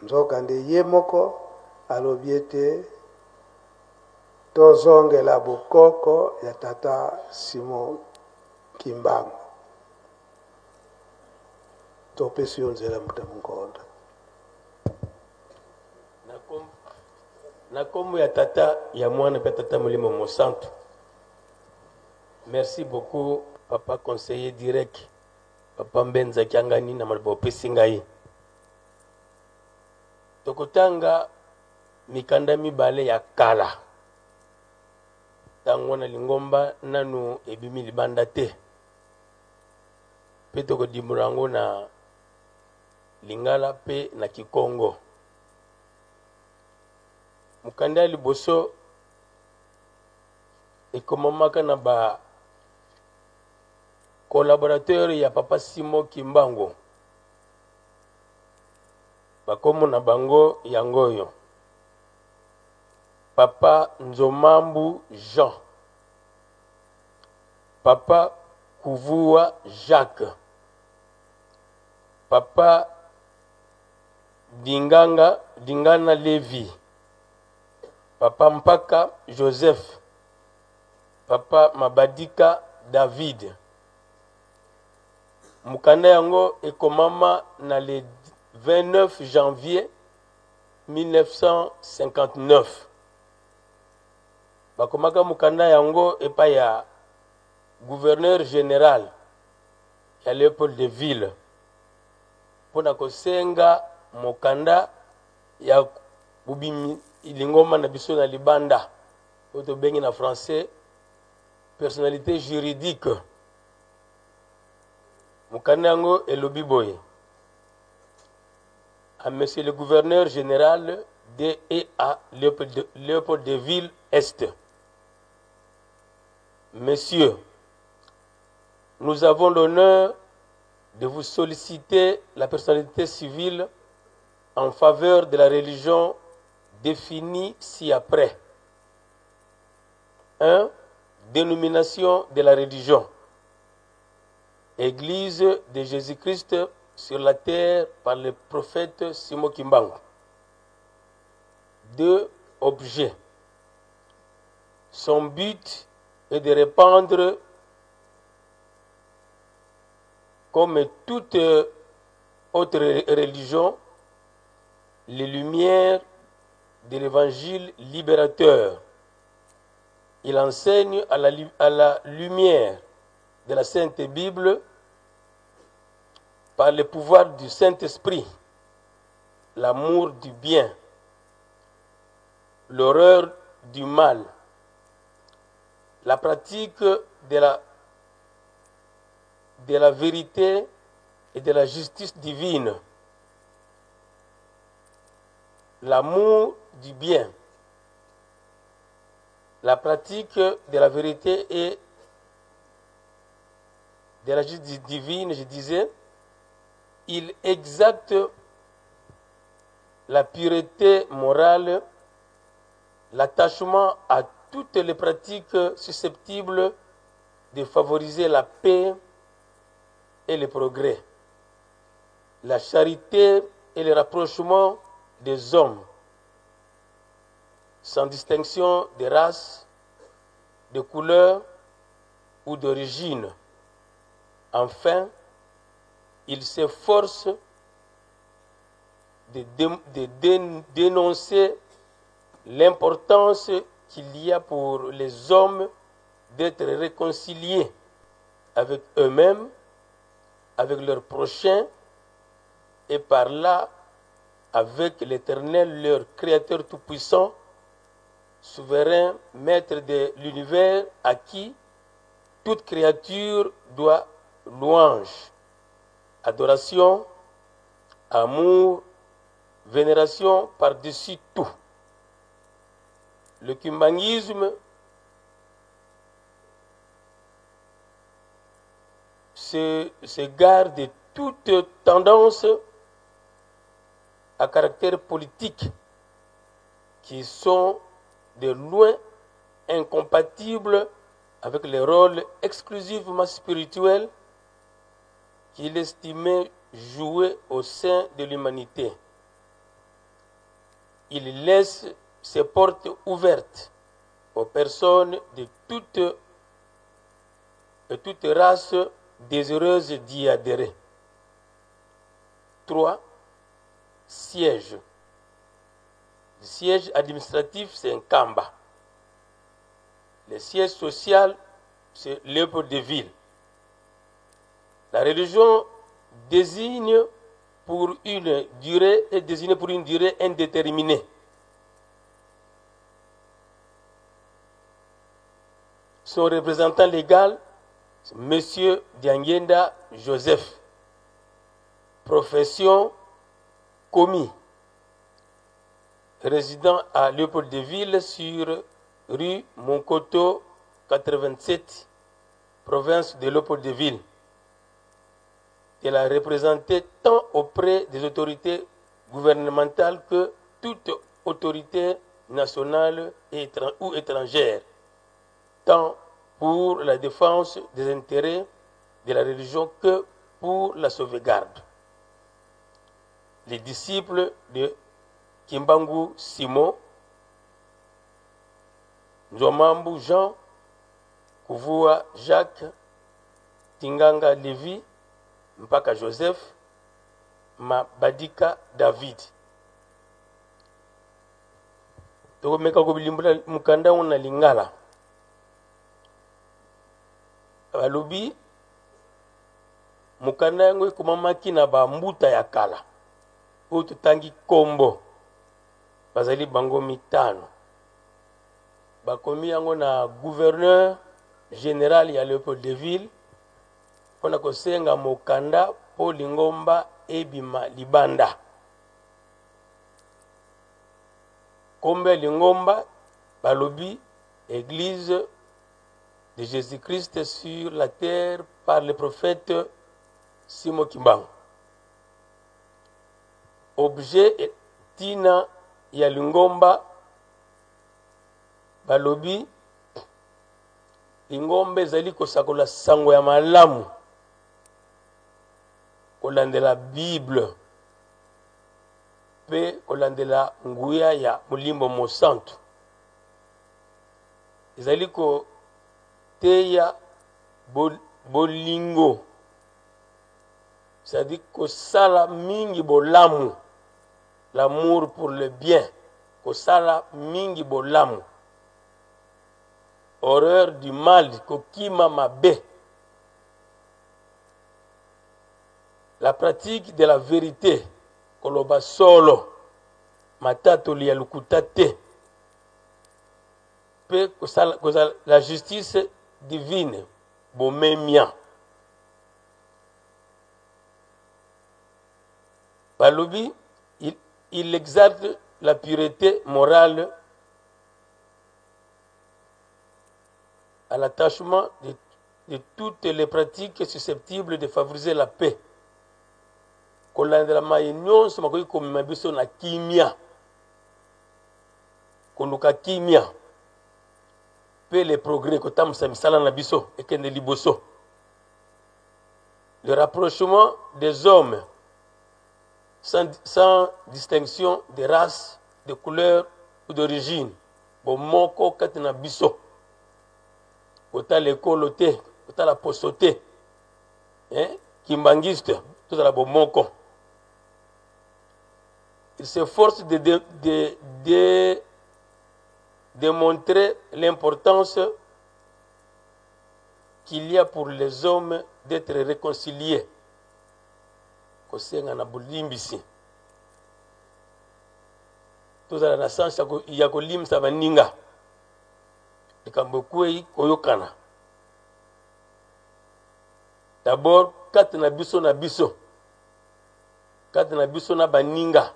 nzokande ye moko alobi ete tozongela bokoko ya tata Simon Kimbangu. Topesi yo nzela Mutamunkonda. Na komo ya tata ya mwana pe tata Molimo Mosantu. Merci beaucoup papa conseiller direct papa Mbenza Kiangani na malibo pesi ngai. Tokotanga mikanda mibale ya kala. Tango na lingomba nanu ebimi libanda te. Pe tokodimurango na Lingala pe na Kikongo. Mukanda liboso ekomamaka na ba collaborateur ya papa Simon Kimbangu. Bakomo na bango yangoyo. Papa Nzomambu Jean. Papa Kuvua Jacques. Papa Dingana Levi. Papa Mpaka Joseph. Papa Mabadika David. Mukanda yango ekomama na le 29 janvier 1959. Bakomaka mukanda yango epa ya gouverneur général ya Léopold de Ville. Pona kosenga mukanda ya bubimi ilingoma na biso na libanda. Oto bengi na français personnalité juridique. Mukanda yango elobi boye. À monsieur le gouverneur général de et à Léopold de Ville Est. Messieurs, nous avons l'honneur de vous solliciter la personnalité civile en faveur de la religion définie ci-après. 1. Dénomination de la religion. Église de Jésus-Christ sur la terre par le prophète Simon Kimbangu. 2. Objet. Son but est de répandre, comme toute autre religion, les lumières de l'évangile libérateur. Il enseigne à la lumière de la Sainte Bible, par le pouvoir du Saint-Esprit, l'amour du bien, l'horreur du mal, la pratique de la vérité et de la justice divine, l'amour du bien, la pratique de la vérité et de la justice divine, je disais, il exacte la pureté morale, l'attachement à toutes les pratiques susceptibles de favoriser la paix et le progrès, la charité et le rapprochement des hommes, sans distinction de race, de couleur ou d'origine. Enfin, il s'efforce de dénoncer l'importance qu'il y a pour les hommes d'être réconciliés avec eux-mêmes, avec leurs prochains, et par là avec l'Éternel, leur Créateur tout-puissant, souverain, maître de l'univers, à qui toute créature doit louange, adoration, amour, vénération par-dessus tout. Le kimbanguisme se garde de toute tendance à caractère politique qui sont de loin incompatibles avec les rôles exclusivement spirituels qu'il estimait jouer au sein de l'humanité. il laisse ses portes ouvertes aux personnes de toute race désireuses d'y adhérer. 3. Siège. Le siège administratif, c'est un Kamba. Le siège social, c'est Léopoldville. La religion désigne pour une durée indéterminée. Son représentant légal, c'est M. Diangenda Joseph. Profession, commis. Résident à Léopoldville sur rue Moncoto 87, province de Léopoldville. Elle a représenté tant auprès des autorités gouvernementales que toute autorité nationale ou étrangère, tant pour la défense des intérêts de la religion que pour la sauvegarde. Les disciples de Kimbangu Simon, Nzomambu Jean, Kuvua Jacques, Tinganga Lévi, Mpaka Joseph, Mabadika David. Tokomeka kobilimbula mukanda una lingala. Balobi mukanda yango ekomamaki na bambuta ya kala oyo totangi kombo bazali bango mitano. Bakomi yango na gouverneur général ya Léopoldville mpona kosenga mokanda po lingomba ebima libanda. Kombo ya lingomba balobi Église de Jésus-Christ sur la terre par le prophète Simon Kimbangu. Objet tina ya lingomba balobi lingomba ezali kosakola sango ya malamu kolandela Bible pe kolandela nguya ya Mulimbo Mosantu. Ezali ko teya bolingo, c'est-à-dire kosala mingi bolamu, l'amour pour le bien, kosala mingi bolamu, horreur du mal, kokima mabe, la pratique de la vérité, koloba solo, matato liya lukutate, pe kosala la justice divine, bomemia. Balobi, il exalte la pureté morale à l'attachement de toutes les pratiques susceptibles de favoriser la paix. Kolandela mayenyon so makoki komema biso na kimia. Koluka kimia. Pe les progrès kotamsa misala na biso ekende liboso. Le rapprochement des hommes sans distinction de race, de couleur ou d'origine. Bomoko katina biso. Kota l'école te, kota la posote. Kimbangiste, tout la bomoko. Il s'efforce de démontrer l'importance qu'il y a pour les hommes d'être réconciliés. Kosenga na bulimbisi. Tozala na sansa ya kolimsa baninga. Likambo kwei koyokana. D'abord, kati na biso na biso. Kati na biso na baninga.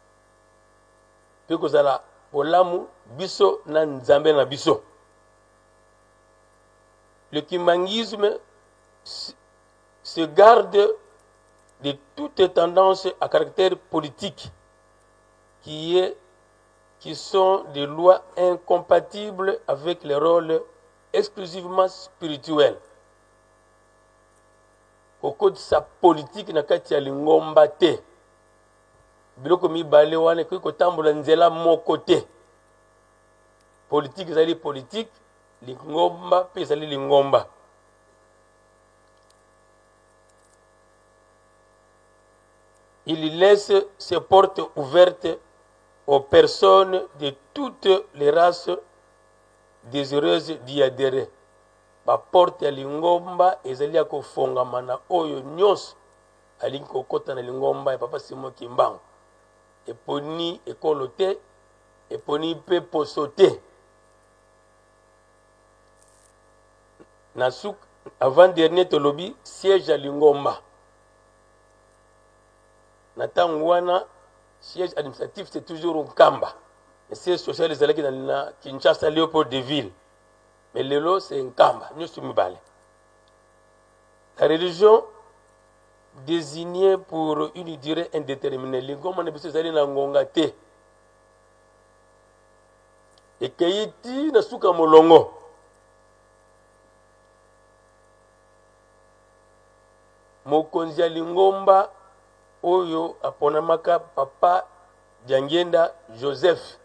Pe kozala olamu biso na nzambe na biso. Le kimbangisme se garde de toutes tendances à caractère politique qui sont des lois incompatibles avec les rôles exclusivement spirituels. Au code de sa politique na kati ya lingomba te. biloko mibale wana ekoki kotambola nzela moko te. Politique ezali politique, lingomba mpe ezali lingomba. Il laisse ses portes ouvertes aux personnes de toutes les races désireuses d'y adhérer. Ba porte ya lingomba ezali ya kofongama na oyo nyonso alingi kokota na lingomba ya Papa Simon Kimbangu. Eponi ekolo te, eponi mpe poso te. Na souk avant dernier tolobi siège à lingomba. Na tango wana siège administratif c'est toujours Nkamba. Le siège social ezalaki na Kinshasa Léopold de Ville. Mais lelo c'est Nkamba, nyonso mibale. La religion désignée pour une durée indéterminée. Lingomba na biso ezali na ngonga te. Ekeyiti na suka molongo. Mokonzi ya lingomba oyo aponamaka Papa Diangenda Joseph.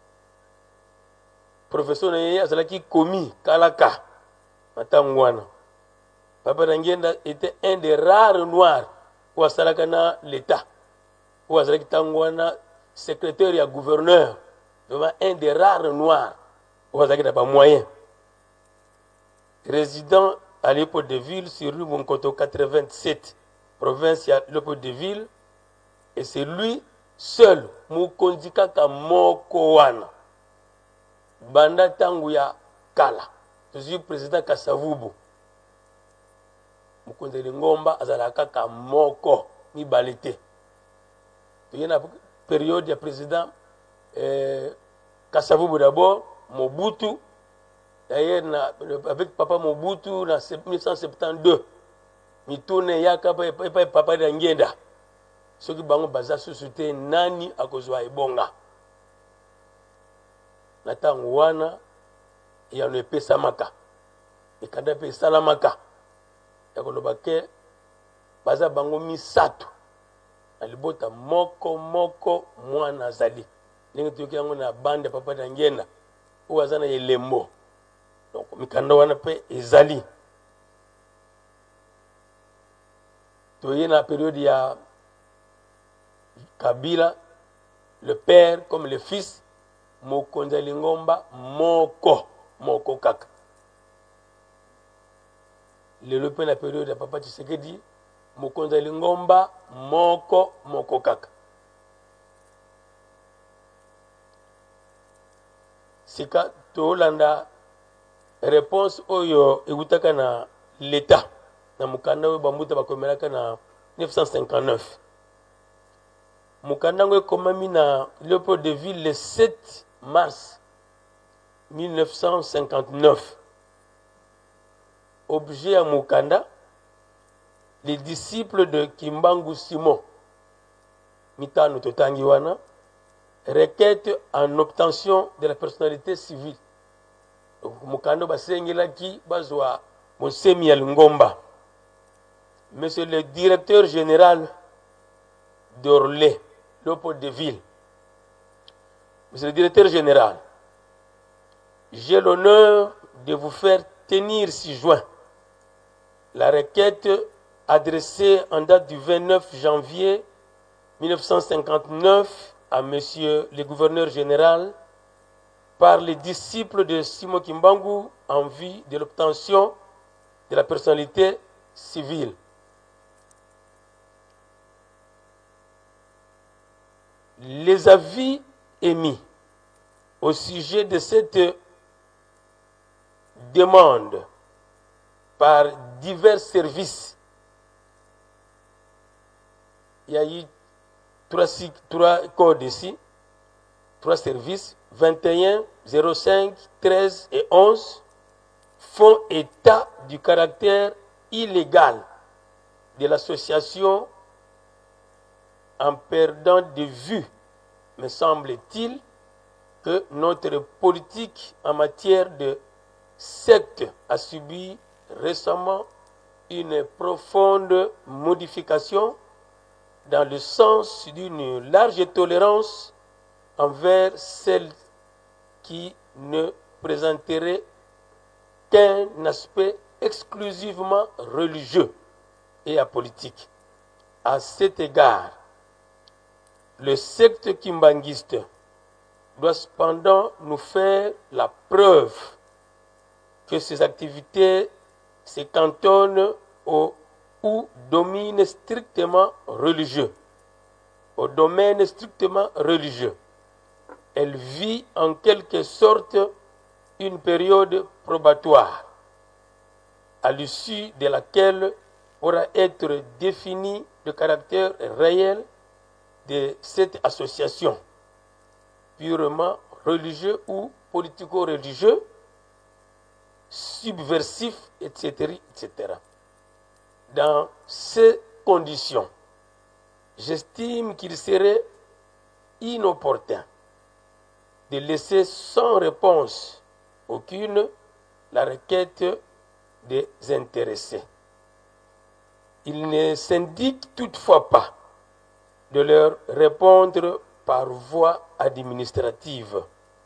Professeur Neye azalaki komi Kalaka Matangwana. Papa Diangenda était un des rares noirs où asalaka na l'État. Où azalaki tangwana secrétaire ya gouverneur. Vraiment un des rares noirs où azalaki na ba moyen. Résident à Léopold de Ville sur rue Monkoto 87, province ya Léopold de Ville. Et c'est lui seul Mukonzi kaka moko wana. Banda tangu ya kala. Toujours président Kasavubu. Mukonzi lingomba azala kaka moko mibale te. Il y a une période ya président Kasavubu d'abord, Mobutu. D'ailleurs, avec Papa Mobutu, en 1972, il tourne yaka Papa Diangenda. Ceux qui bango baza société nani akozwa ebonga. Natang wana ya no pesa maka. Ekanda pe salamaka. Ya kolobake baza bango misato. Alibota moko mwana zali. Ningi tuyoki yango na bande Papa Diangenda. Uwazana yelembo. Donc mikanda wana pe ezali. Toye na période ya Kabila, le père comme le fils, Mokonzi lingomba moko kaka. Le pe na période ya Papa Tshisekedi, Mokonzi lingomba moko kaka. Sika tolanda réponse oyo ekutaka na l'État na mukanda oyo bamuta bakomelaka na 1959. Mukanda ngo ekomami na Léopold de Ville le 7 mars 1959. Objet à Mukanda, les disciples de Kimbangu Simon mitano totangi wana, requête en obtention de la personnalité civile. Donc Mukanda basengelaki bazwa Monsemi ya Lingomba. Monsieur le directeur général d'Orlé, Léopold de Ville. Monsieur le directeur général, j'ai l'honneur de vous faire tenir 6 juin la requête adressée en date du 29 janvier 1959 à Monsieur le gouverneur général par les disciples de Simon Kimbangu en vue de l'obtention de la personnalité civile. Les avis émis au sujet de cette demande par divers services, il y a eu 3 codes ici, 3 services, 21, 05, 13 et 11, font état du caractère illégal de l'association en perdant de vue, me semble-t-il, que notre politique en matière de secte a subi récemment une profonde modification dans le sens d'une large tolérance envers celles qui ne présenteraient qu'un aspect exclusivement religieux et apolitique. À cet égard, le secte kimbanguiste doit cependant nous faire la preuve que ses activités se cantonnent ou dominent strictement religieux, au domaine strictement religieux. Elle vit en quelque sorte une période probatoire, à l'issue de laquelle pourra être défini le caractère réel de cette association, purement religieux ou politico-religieux, subversif, etc., etc. Dans ces conditions, j'estime qu'il serait inopportun de laisser sans réponse aucune la requête des intéressés. Il ne s'indique toutefois pas de leur répondre par voie administrative.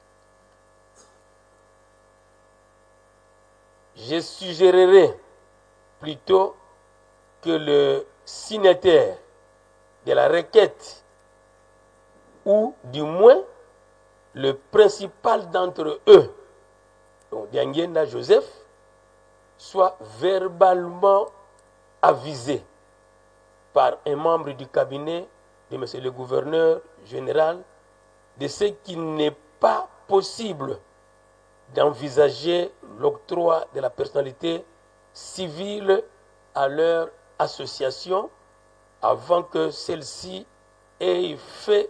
Je suggérerais plutôt que le signataire de la requête, ou du moins le principal d'entre eux, donc Dianguenda Joseph, soit verbalement avisé par un membre du cabinet de M. le gouverneur général de ce qu'il n'est pas possible d'envisager l'octroi de la personnalité civile à leur association avant que celle-ci ait fait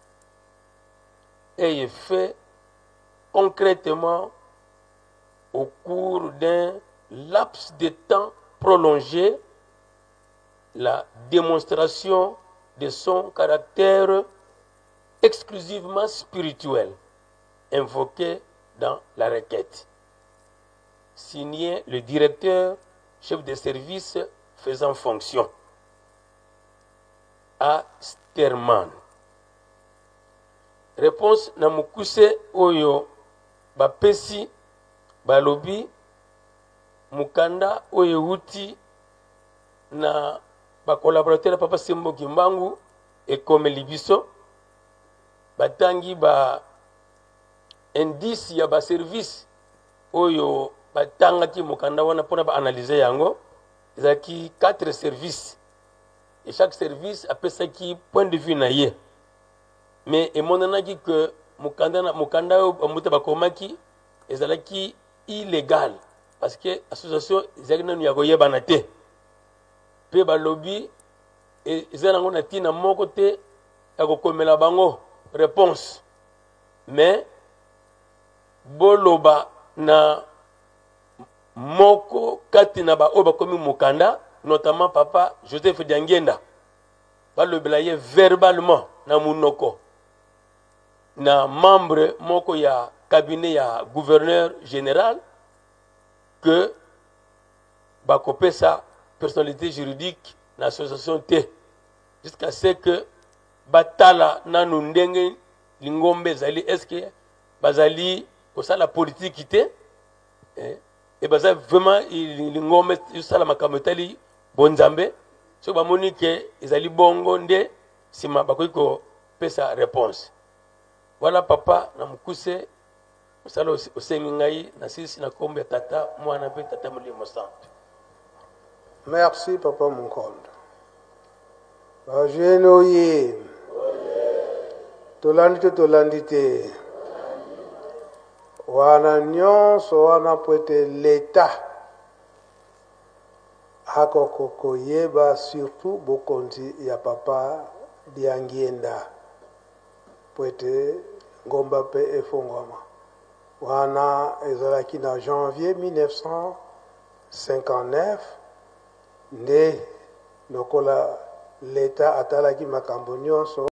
concrètement au cours d'un laps de temps prolongé la démonstration de son caractère exclusivement spirituel invoqué dans la requête. Signé le directeur, chef de service faisant fonction, à Sterman. Réponse na mukuse oyo bapesi balobi mukanda oyo wuti na bakolaborateur Papa Sembo Kimbangu ekomeli biso batangi ba indice ya ba service oyo batangaki mukanda wana pona ba analyser yango ezaki 4 services et chaque service apesaki point de vue na ye mais emonanaki que mukanda omuta bakomaki ezalaki illégal parce que association ezalaki nanu ya koyebana te pe balobi eza nango na ntina moko te ya kokomela bango réponse mais boloba na moko kati na ba oyo bakomi mukanda notamment Papa Joseph Dianguenda balobela ye verbalement na munoko na membre moko ya cabinet ya gouverneur général que bakopesa personnalité juridique na association T jusqu'à ce que batala nanu ndenge lingombe ezali est-ce que bazali kosala politique te et bazali vraiment lingombe yosala makambo etali bonzambe soki bamoni ke ezali bongo nde nsima bakoki kopesa réponse. Voilà papa na mukuse osala osengi ngai na sisi na kombo ya tata mwana mpe tata molimo santo. Merci Papa Munkondo. Bajene oye. Tolandi te. Wana nyonso wana pwete l'État akoko koyeba surtout bokonzi ya Papa Dianguenda pwete ngomba pe efongwama. Wana ezalaki na janvier 1959 nde lokola l'État atalaki makambo nyonso